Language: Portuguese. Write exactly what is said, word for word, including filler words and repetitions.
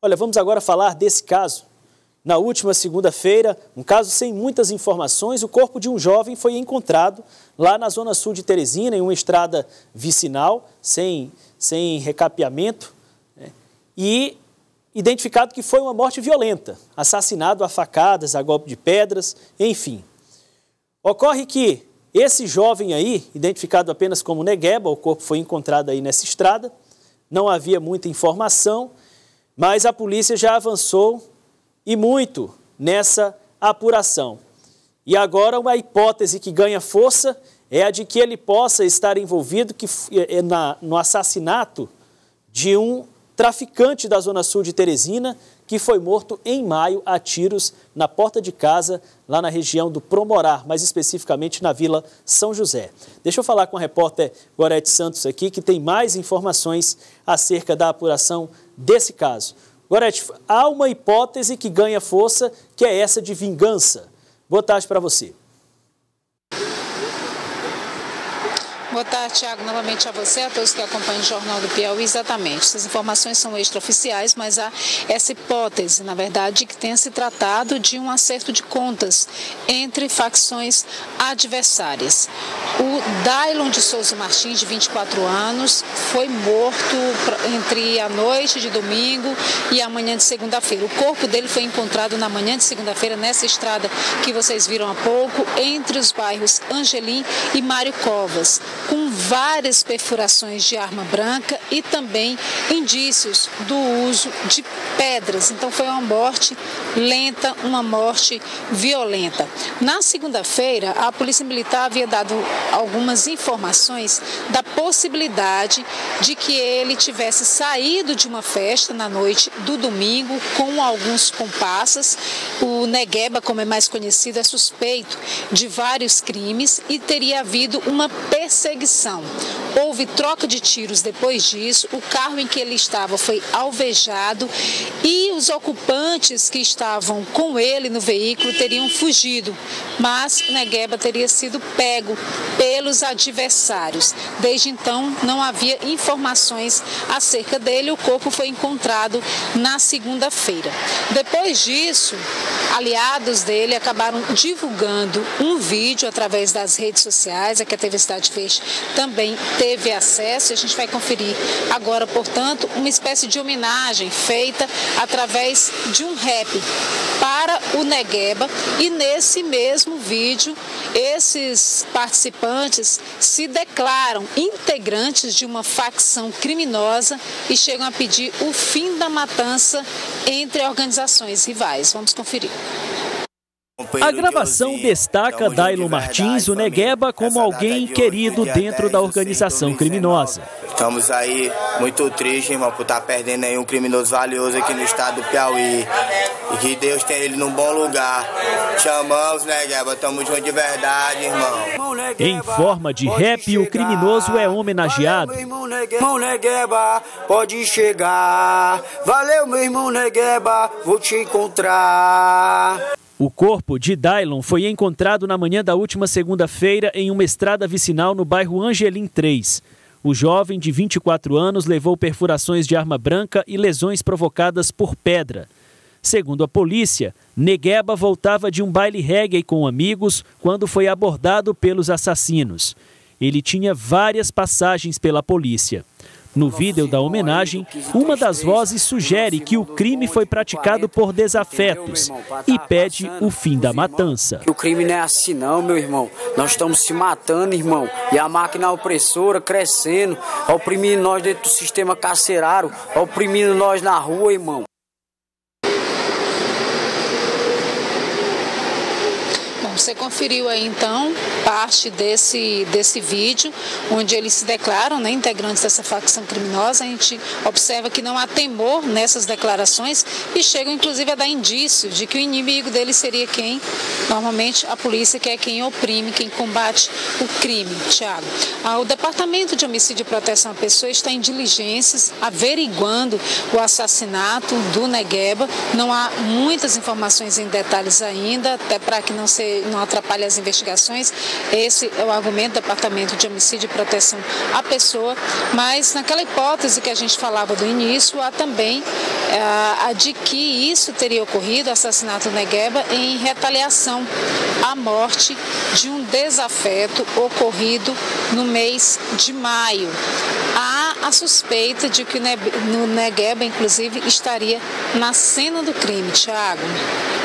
Olha, vamos agora falar desse caso. Na última segunda-feira, um caso sem muitas informações, o corpo de um jovem foi encontrado lá na zona sul de Teresina, em uma estrada vicinal, sem, sem recapeamento, né? E identificado que foi uma morte violenta, assassinado a facadas, a golpe de pedras, enfim. Ocorre que esse jovem aí, identificado apenas como Negueba, o corpo foi encontrado aí nessa estrada, não havia muita informação, mas a polícia já avançou e muito nessa apuração. E agora uma hipótese que ganha força é a de que ele possa estar envolvido que, na, no assassinato de um traficante da zona sul de Teresina, que foi morto em maio a tiros na porta de casa, lá na região do Promorar, mais especificamente na Vila São José. Deixa eu falar com a repórter Gorete Santos aqui, que tem mais informações acerca da apuração desse caso. Gorete, há uma hipótese que ganha força, que é essa de vingança. Boa tarde para você. Boa tarde, Thiago, novamente a você, a todos que acompanham o Jornal do Piauí. Exatamente, essas informações são extraoficiais, mas há essa hipótese, na verdade, que tenha se tratado de um acerto de contas entre facções adversárias. O Dailon de Souza Martins, de vinte e quatro anos, foi morto entre a noite de domingo e a manhã de segunda-feira. O corpo dele foi encontrado na manhã de segunda-feira, nessa estrada que vocês viram há pouco, entre os bairros Angelim e Mário Covas, com várias perfurações de arma branca e também indícios do uso de pedras. Então foi uma morte lenta, uma morte violenta. Na segunda-feira, a Polícia Militar havia dado algumas informações da possibilidade de que ele tivesse saído de uma festa na noite do domingo com alguns comparsas. O Negueba, como é mais conhecido, é suspeito de vários crimes e teria havido uma perseguição. Houve troca de tiros depois disso, o carro em que ele estava foi alvejado e os ocupantes que estavam com ele no veículo teriam fugido, mas Negueba teria sido pego pelos adversários. Desde então, não havia informações acerca dele, o corpo foi encontrado na segunda-feira. Depois disso, aliados dele acabaram divulgando um vídeo através das redes sociais, a que a T V Cidade Verde também teve acesso, e a gente vai conferir agora, portanto, uma espécie de homenagem feita através de um rap para o Negueba, e nesse mesmo vídeo esses participantes se declaram integrantes de uma facção criminosa e chegam a pedir o fim da matança entre organizações rivais. Vamos conferir. A gravação destaca Dailon Martins, o Negueba, como alguém querido dentro da organização criminosa. Estamos aí muito tristes, irmão, por estar perdendo aí um criminoso valioso aqui no estado do Piauí. E que Deus tenha ele num bom lugar. Chamamos, Negueba, estamos juntos de verdade, irmão. Em forma de rap, o criminoso é homenageado. Valeu, meu irmão Negueba, pode chegar. Valeu, meu irmão Negueba, vou te encontrar. O corpo de Dailon foi encontrado na manhã da última segunda-feira em uma estrada vicinal no bairro Angelim três. O jovem, de vinte e quatro anos, levou perfurações de arma branca e lesões provocadas por pedra. Segundo a polícia, Negueba voltava de um baile reggae com amigos quando foi abordado pelos assassinos. Ele tinha várias passagens pela polícia. No vídeo da homenagem, uma das vozes sugere que o crime foi praticado por desafetos e pede o fim da matança. O crime não é assim não, meu irmão. Nós estamos se matando, irmão. E a máquina opressora crescendo, oprimindo nós dentro do sistema carcerário, oprimindo nós na rua, irmão. Você conferiu aí, então, parte desse, desse vídeo, onde eles se declaram, né, integrantes dessa facção criminosa. A gente observa que não há temor nessas declarações e chegam, inclusive, a dar indício de que o inimigo deles seria quem? Normalmente, a polícia, que é quem oprime, quem combate o crime. Thiago, o Departamento de Homicídio e Proteção à Pessoa está em diligências, averiguando o assassinato do Negueba. Não há muitas informações em detalhes ainda, até para que não seja não atrapalhe as investigações. Esse é o argumento do Departamento de Homicídio e Proteção à Pessoa, mas naquela hipótese que a gente falava do início, há também a, a de que isso teria ocorrido, o assassinato do Negueba, em retaliação à morte de um desafeto ocorrido no mês de maio. Há a suspeita de que o Negueba, inclusive, estaria na cena do crime. Tiago.